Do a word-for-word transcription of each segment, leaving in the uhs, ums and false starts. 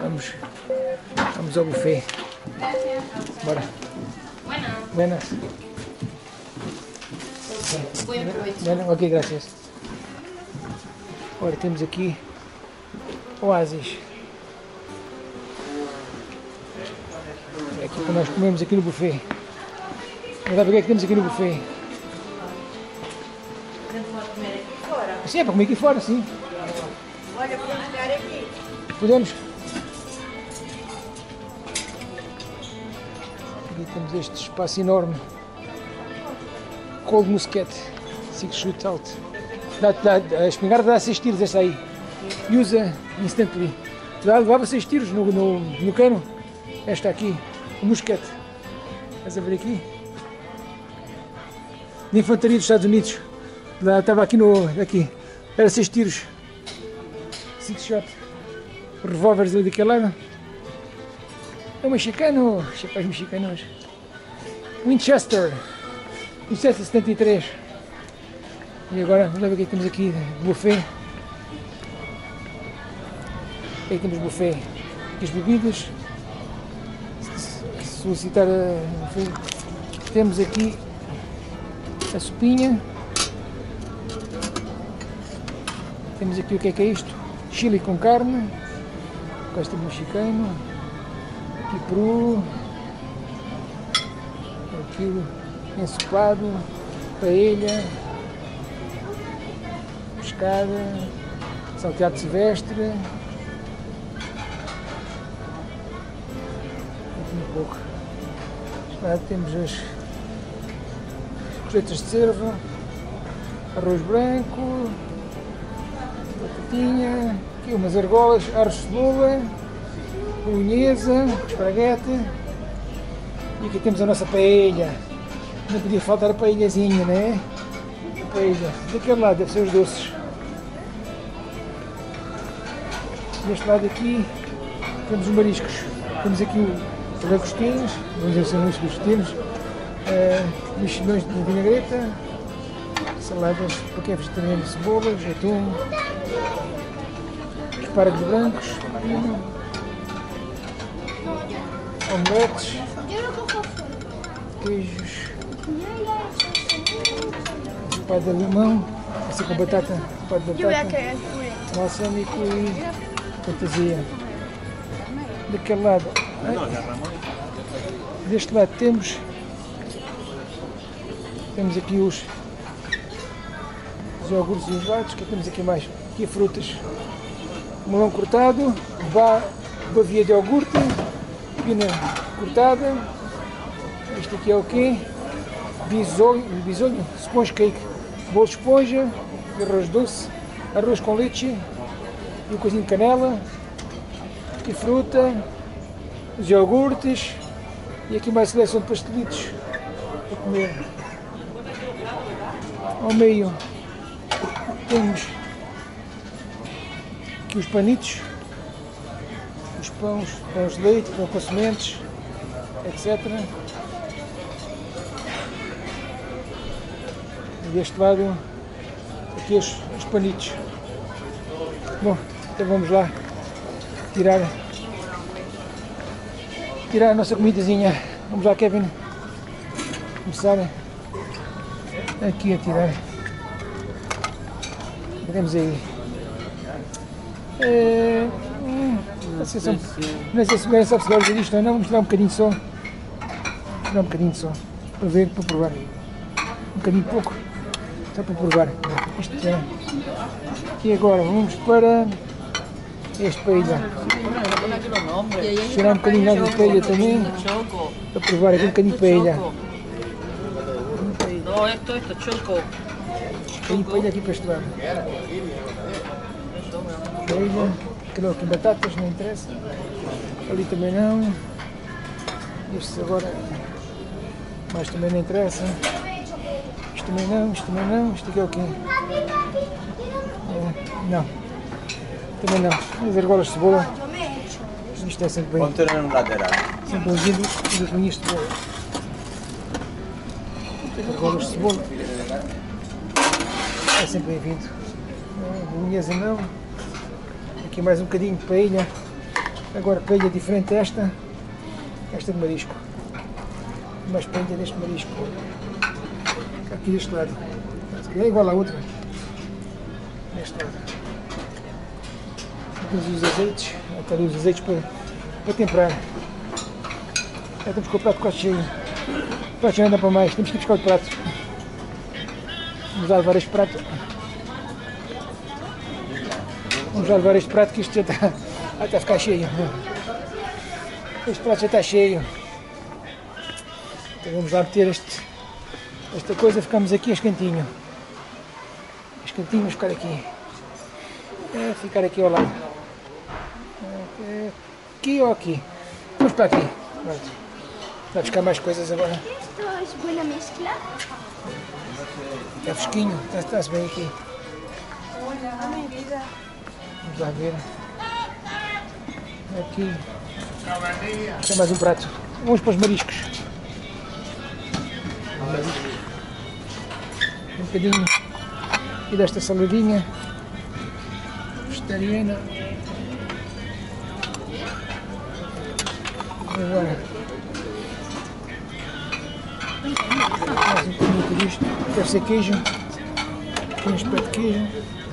Vamos, vamos ao buffet. Bora. Buenas. Bueno, ok, gracias. Agora temos aqui oásis. É aqui que nós comemos aqui no buffet. Vamos lá ver o que é que temos aqui no buffet. Não pode comer aqui fora? Sim, é para comer aqui fora, sim. Olha, podemos ficar aqui. Podemos. Aqui temos este espaço enorme. Cold Muscat. Six shoot out. Dá, dá, a espingarda dá seis tiros esta aí. E usa instantly. Dá, levava seis tiros no, no, no cano. Esta aqui. O Muscat. Estás a ver aqui? De infantaria dos Estados Unidos. Lá, estava aqui no. Aqui. Era seis tiros. Six shot. Revólveres ali daquele lado. É um mexicano. Chapéus mexicanos. Winchester. Winchester setenta e três. E agora, vamos lá ver o que é que temos aqui. Buffet. O que é que temos buffet? As bebidas. Se solicitar a buffet. Temos aqui a sopinha. Temos aqui o que é que é isto? Chili com carne. Costa mexicano. Aqui peru. Aquilo ensopado. Paella. Pescada. Salteado silvestre. Aqui um pouco. Lá temos as coletas de cervo. Arroz branco. Batatinha. Aqui umas argolas. Arroz de cebola. Bolonhesa. Esparguete. E aqui temos a nossa paella. Não podia faltar a paelhazinha, não é? A paella. Daquele lado deve ser os doces. Deste lado aqui temos os mariscos. Temos aqui os lagostinhos, vamos dizer assim, os lagostinhos, uh, mexilhões de vinagreta, saladas para quem é vegetariano, cebolas, atum, espárragos brancos, omeletes, queijos, espada de limão, assim com batata, espada de batata, balsâmico e fantasia. Daquele lado, deste lado temos temos aqui os, os iogurtes e os lados. Que temos aqui mais? Aqui frutas, melão cortado, ba, bavia de iogurte, pina cortada. Este aqui é o quê? Bisonho, bisonho, sponge cake, bolo de esponja, arroz doce, arroz com leite e um coisinho de canela. Aqui fruta, os iogurtes e aqui mais seleção de pastelitos para comer. Ao meio temos aqui os panitos, os pães, pães de leite, pão com sementes, etcétera. E deste lado aqui os, os panitos. Bom, então vamos lá tirar, tirar a nossa comidazinha. Vamos lá, Kevin, começar aqui a tirar. Temos aí. É, hum, não sei se não sei se bem sabe se gosta disto ou não. Vamos tirar um bocadinho só. Vamos tirar um bocadinho só. Para ver, para provar. Um bocadinho pouco. Só para provar. Isto é. E agora vamos para este paella. Tirar um bocadinho de paella também. Para provar aqui um bocadinho de paella. No, esto, esto, choco. Um bocadinho de paella aqui para este lado. Paella. Aquilo aqui batatas, não interessa. Ali também não. Estes agora. Mas também não interessa. Isto também não, isto também não. Isto aqui é o quê? É, não. Também não. As argolas de cebola. Isto é sempre bem. Ponte no lateral. Sempre bem-vindo das linhas de cebola. Argolas de cebola. É sempre bem-vindo. Bolonhesa não. Aqui mais um bocadinho de paella. Agora paella diferente desta, esta de marisco. Mais paella deste marisco. Aqui deste lado. É igual à outra. Deste lado. Depois os azeites. Até ali os azeites para, para temperar. Já temos com o prato quase cheio. O prato já anda para mais. Temos que ir buscar o prato. Vamos lá levar este prato. Vamos lá levar este prato que isto já está, já está a ficar cheio. Este prato já está cheio. Então vamos lá meter este, esta coisa, ficamos aqui escantinho. Escantinho, vamos ficar aqui. É, ficar aqui ao lado. É, aqui ou aqui? Vamos para aqui. Pronto. Vai buscar mais coisas agora. Esto es buena mezcla. Está fresquinho, está- está-se bem aqui. Vamos lá ver. Aqui. Tem mais um prato. Vamos para os mariscos. Mariscos. Um bocadinho. E desta saladinha. Vegetariana. Agora. Mais um bocadinho disto. Deve ser queijo. Aqui um espeto de queijo.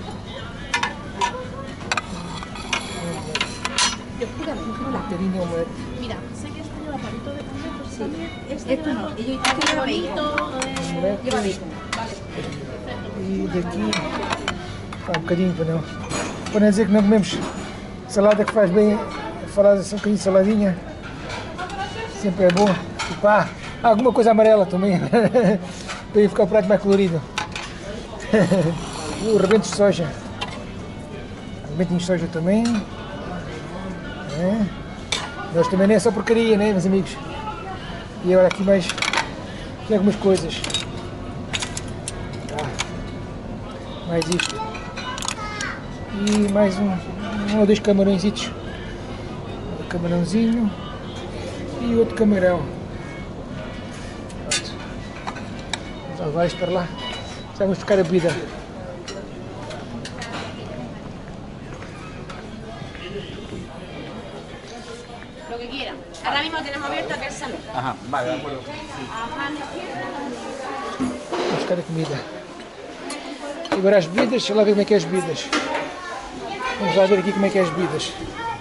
Um bocadinho de omelete. Mira, sé que este lleva palito de carne, pero sí. También este Esto no, ellos dicen que lleva bacon. Omelete. Lleva bacon. E daqui. Ah, um bocadinho para não. Para não dizer que não comemos salada que faz bem. Falar assim um bocadinho de saladinha. Sempre é bom. E pá, alguma coisa amarela também. Para ir ficar o prato mais colorido. O rebento de soja. Rebentinho de soja também. É. Nós também não é só porcaria, né, meus amigos? E agora aqui mais aqui algumas coisas. Ah, mais isto. E mais um, um ou dois camarõezitos. Um camarãozinho e outro camarão. Pronto. Vamos levar isto para lá. Já vamos buscar a bebida. Lo que quieran. Ahora mismo tenemos abierto aquel salón. Ajá, vale, de acuerdo. Vamos buscar a comida. E agora as bebidas, deixa lá ver como é que é as bebidas. Vamos lá ver aqui como é que é as bebidas.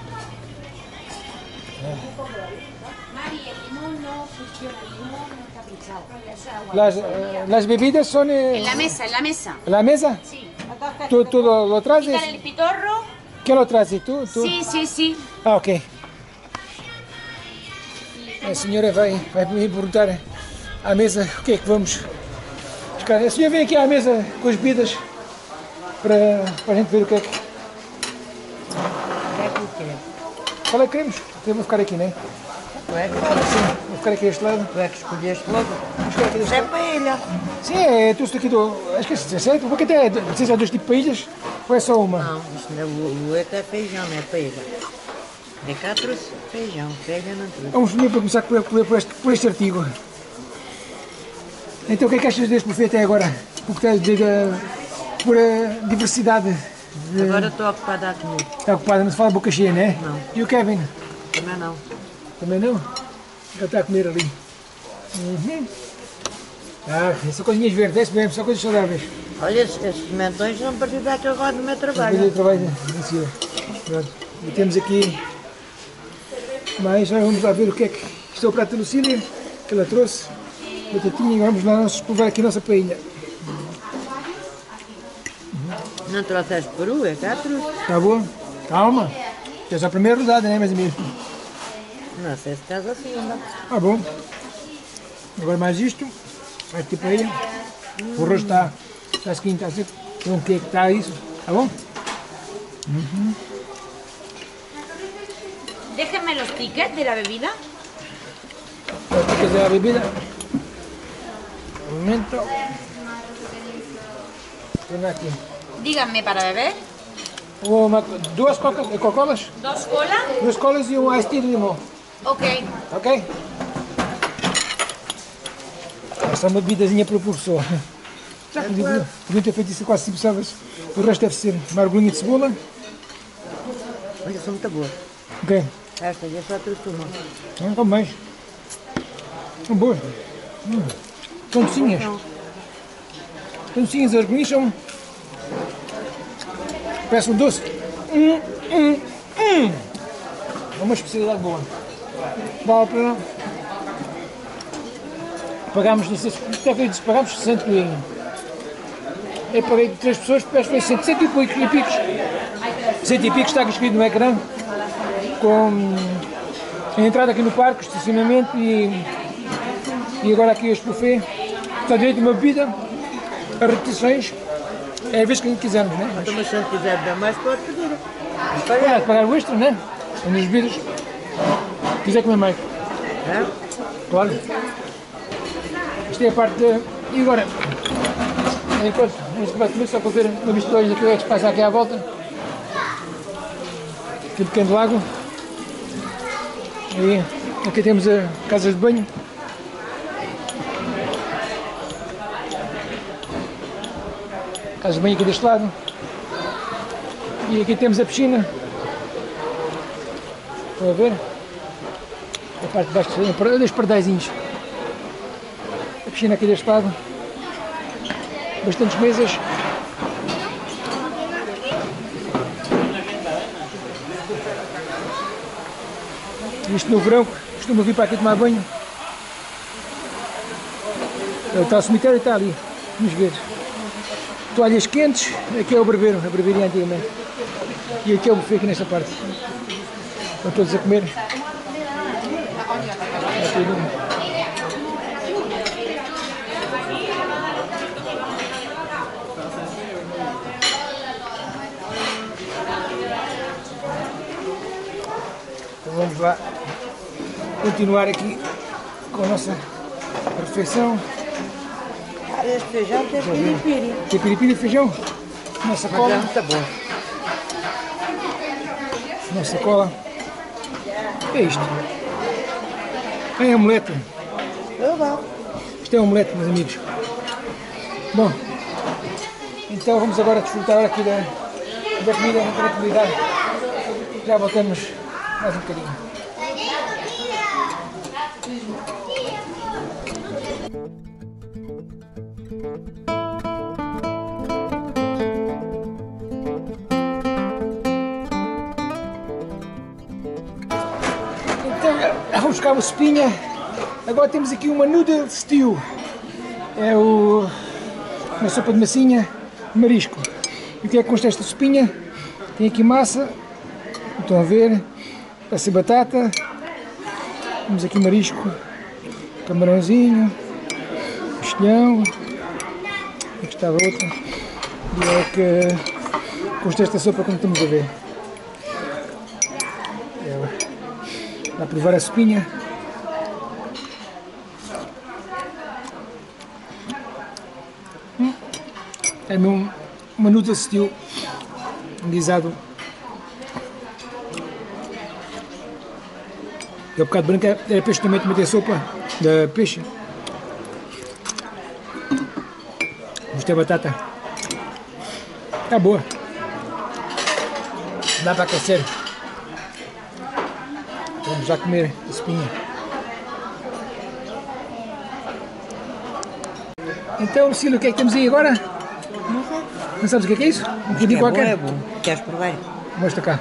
Mari, el limón no funciona, el limón no está pinchado. Eso es agua. Las, eh, las bebidas son eh, En la mesa, en la mesa. en la mesa. Sí. ¿Tú, tú lo, lo traes? Quítale el pitorro. ¿Quién lo traes? ¿Tú? ¿Tú? Sí, sí, sí. Ah, ok. A senhora vai, vai me perguntar à mesa o que é que vamos buscar. A senhora vem aqui à mesa com as bebidas para, para a gente ver o que é que. Qual é que queremos? Queremos ficar aqui, não é? Ué, Sim, vou ficar aqui deste lado. tu é que escolheste logo. Vamos ficar aqui deste É lado. paella. Sim, é tudo aqui do. Acho que é certo, porque até precisa de dois tipos de paellas ou é só uma? Não, isto não é, o, o outro é feijão, não é paella. É cá trouxe feijão, paella não trouxe. Vamos primeiro para começar por, por, por, este, por este artigo. Então o que é que achas deste buffet até agora? Porque estás a dizer uh, por a diversidade. De... Agora estou ocupada a comer. Está ocupada, não se fala boca cheia, não é? Não. E o Kevin? Também não. Também não? Já está a comer ali. Uhum. Ah, são coisinhas verdes, é são coisas saudáveis. Olha, esses, esses pimentões são para dar que eu gosto do meu Vida trabalho. de trabalho em cima. Pronto. E temos aqui mais, agora vamos lá ver o que é que. Isto é o prato da Lucília, que ela trouxe. Batatinha, e vamos lá nós provar aqui a nossa paella. Não trouxeste peru, é cá trouxe. Tá bom? Calma. Já é a primeira rodada, né, meus amigos? Não sei se estás assim, não. Tá bom. Agora mais isto. Vai ter paella. O arroz está. Está sequinho, está seco. Tem um quê que está isso. Tá bom? Déjenme los tickets de la bebida. Para fazer a bebida. Um momento. Vem aqui. Díganme para beber. Uma, duas coca- Coca-Colas, Dos cola. duas colas e um ice tea de limão. Ok. Ok? Essa é uma bebidazinha para o professor. Já podiam, podiam ter feito isso quase cinco sabes. O resto deve ser uma argolinha de cebola. Olha, são muito boas. Ok. Estas é só trouxe uma. Não estão bem. São boas. Hum. São docinhas. São docinhas, as comidas são... Parece um doce. Hum, hum, hum. É uma especialidade boa. Vale a pena. Pagámos, não sei se até que disse, pagámos sessenta e... Eu paguei de três pessoas, parece que foi cento e picos. Cento e picos está aqui escrito no ecrã. Com a entrada aqui no parque, o estacionamento e, e agora aqui este buffet. Está direito uma bebida, as repetições, é a vez que quisermos, né? Mas, mas se não quiser beber mais, pode pedir. Pagar, pagar o extra, né? As bebidas. Se quiser comer mais. É? Claro. Isto é a parte de... E agora, enquanto a gente vai comer, só para ver uma vista de olhos daquilo que se passa aqui à volta. Aqui um pequeno lago. E aqui temos a casas de banho. Casas de banho aqui deste lado. E aqui temos a piscina. Estão a ver? A parte de baixo dos pardaizinhos. A piscina aqui deste lado. Bastantes mesas. Isto no verão, costumo vir para aqui tomar banho. Está o cemitério, está ali, vamos ver. Toalhas quentes, aqui é o barbeiro, a barbearia antigamente. E aqui é o buffet aqui nesta parte. Estão todos a comer. É tudo. Então vamos lá continuar aqui com a nossa refeição. Este feijão tem piripiri. Tem piripiri e feijão? Na Mas sacola. é muito bom. Na sacola. O que é isto? É omelete. Eu não. Isto é omelete, meus amigos. Bom, então vamos agora desfrutar aqui da, da comida na tranquilidade. Já voltamos mais um bocadinho. Então, vamos buscar uma sopinha. Agora temos aqui uma noodle stew. É o, uma sopa de massinha de marisco. E o que é que consta esta sopinha? Tem aqui massa, estão a ver, vai ser batata. Temos aqui marisco, camarãozinho, mexilhão. Aqui estava outra. E é que consta esta sopa como estamos a ver. Dá a provar a sopinha. Hum. É mesmo uma noodle stew guisado. É um bocado branco, era peixe também, também tem sopa de peixe. Isto é batata. Está boa. Dá para aquecer. Vamos já comer a sopinha. Então, Lucília, o que é que temos aí agora? Não sei. Não sabes o que é que é isso? Um É bocadinho bom, qualquer? é bom. Queres provar? Mostra cá.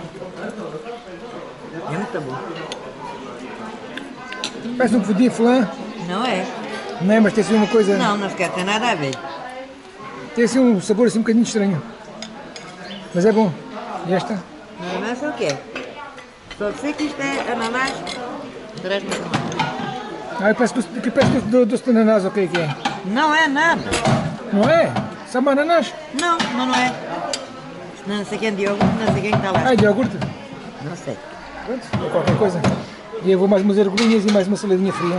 É muito bom. Parece um pudim flan, Não é? não é? Mas tem assim uma coisa... Não, não sequer tem nada a ver. Tem assim um sabor assim um bocadinho estranho. Mas é bom. E esta? Ananás é o quê? Só sei que isto é ananás. Traz-me Ah, parece que que parece doce, doce de ananás, o que é que é? Não é nada. Não é? Sabe ananás? Não, não, não é. Não sei quem de iogurte, não sei quem está lá. Ah, de iogurte? Não sei. Pronto, ou qualquer coisa. E eu vou mais umas argolinhas e mais uma saladinha fria.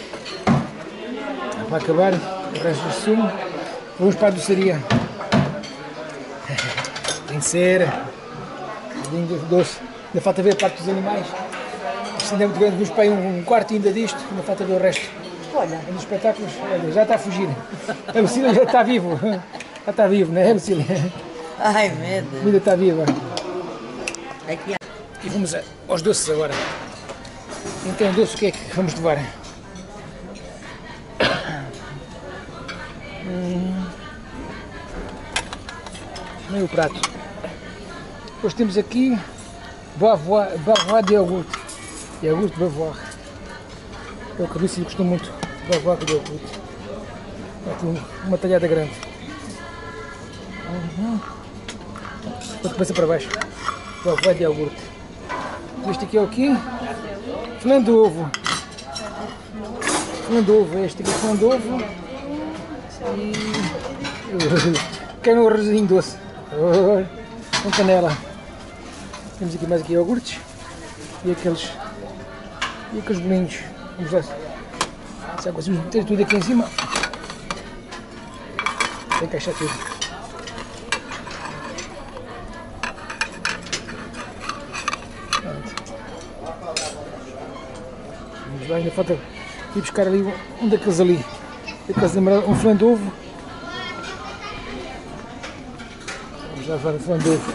Para acabar, o resto do sumo. Vamos para a doçaria. Tem cera. Lindo doce. Ainda falta ver a parte dos animais. Isto ainda é muito grande, vamos para aí um, um quarto ainda disto. Ainda falta ver o resto. Olha. É dos espetáculos. Olha, já está a fugir. A Lucília já está vivo. Já está vivo, não é, Lucília? Ai, meu Deus. A vida está viva. Aqui há. E vamos aos doces agora. Então, doce, o que é que vamos levar? Hum, meio prato. Depois temos aqui Bavois, Bavois de iogurte. Iogurte Bavois. É o que disse, gostou muito. Bavois de iogurte. Aqui uma talhada grande. Uhum. Depois passa para baixo. Bavois de iogurte. Este aqui é o quê? Flan de ovo. Flan de ovo. Este aqui é flan de ovo. E... quero um arrozinho doce. Com canela. Temos aqui mais aqui iogurtes. E aqueles... E aqueles bolinhos. Vamos lá. Se conseguimos meter tudo aqui em cima. Tem que encaixar tudo. Vamos lá, ainda falta ir buscar ali um, um daqueles ali. Daqueles lembrar um flan de ovo. Vamos lá levar um flan de ovo.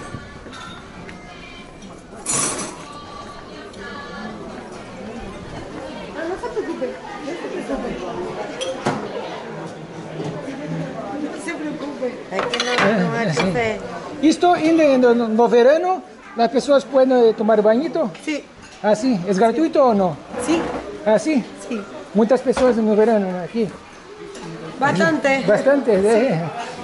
Aqui não, não há café. Esto en, no, no verano las personas pueden tomar bañito. Sí, Ah, sí. ¿Es gratuito o no? sí, Ah, sí. sí. Muchas personas en el verano aquí. Bastante. Bastante. ¿eh?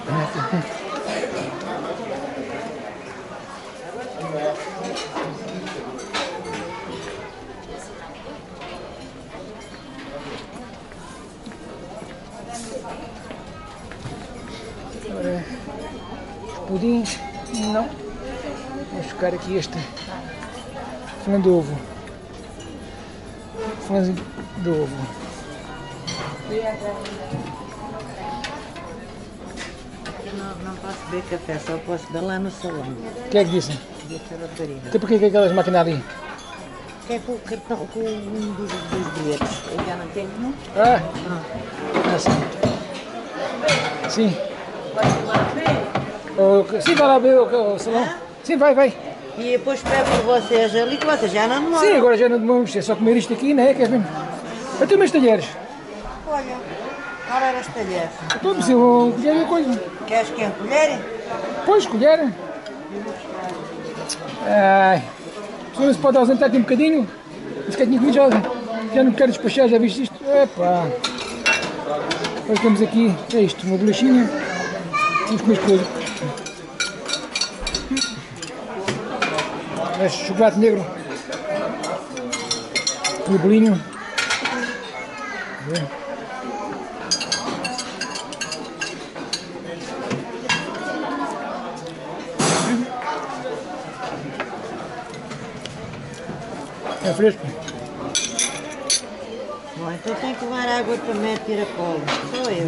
Agora, os pudins, não. Vamos buscar aqui este flan de ovo. Flãzinho de ovo. Eu não, não posso beber café, só posso beber lá no salão. Quem é que disse? Disse a rapariga. Então porquê que aquelas máquinas ali? Que é com o cartão, com um dos, dos bilhetes. Eu já não tenho nenhum. Ah, ah sim. Sim. Oh, sim, vai lá ver o, o salão. Sim, vai, vai. E depois pego por vocês ali, que vocês já não demoram. Sim, agora já não demoramos, é só comer isto aqui, não é? Queres mesmo? Até meus talheres. Olha, agora era os talheres. Então, se eu colher a coisa. Queres que encolher? Pois, colher. Ai. Se não se pode ausentar aqui um bocadinho. Mas que tinha comido já, já não quero despachar, já viste isto? Epá. Agora temos aqui, é isto, uma bolachinha. Vamos comer coisa. Este chocolate negro. E o bolinho. É fresco? Bom, então tem que levar água também a tiracolo. Sou eu.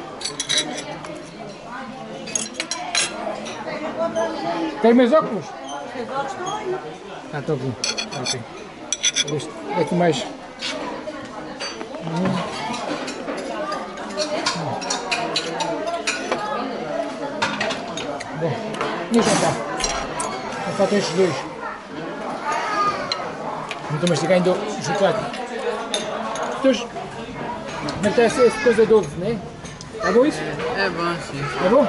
Tem meus óculos? Os outros estão aí. Ah, estou aqui. Ok. Este é aqui mais. Hum. Bom, e o jantar? Só faltam estes dois. Não estou mastigando o chocolate. Então, mas tem essa coisa doce, não é? Tá bom isso? É bom, sim. Tá bom?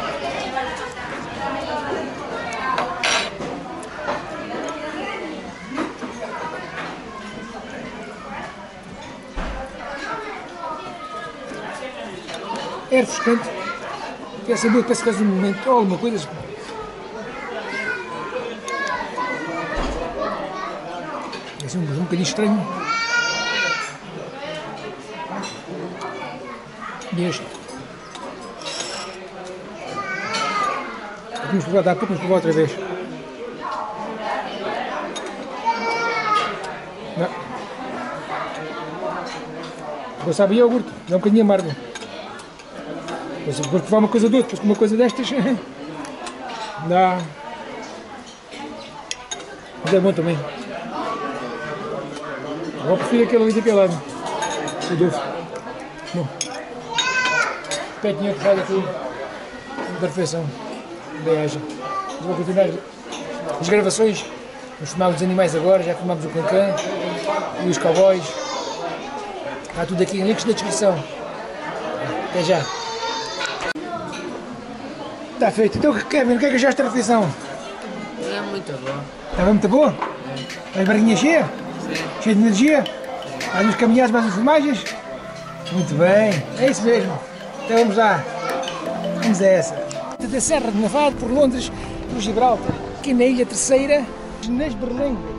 É refrescante. Quer saber, parece que faz um momento, ou alguma coisa. É assim, um, um bocadinho estranho. E este. Vamos provar, dá pouco, vamos provar outra vez. Não. Agora sabe iogurte, dá um bocadinho amargo. Mas vou provar uma coisa doce, depois com uma coisa destas. Dá. Mas é bom também. Eu prefiro aquele ali daquele lado. O doce. Bom. Petinha que faz aqui. Perfeição. Bem haja. Vou continuar as gravações Vamos filmar os animais agora, já filmamos o Cancan e os cowboys. Está tudo aqui em links na descrição. Até já. Está feito. Então, Kevin, o que é que achaste da refeição? É muito bom. Estava muito boa? É. As barriguinhas cheias? Sim. Cheia de energia? Vais nos caminhados mais as filmagens? Muito bem, é isso mesmo. Então vamos lá. Vamos a essa. Da Serra de Navado por Londres, no Gibraltar, aqui na Ilha Terceira, nas Berlengas.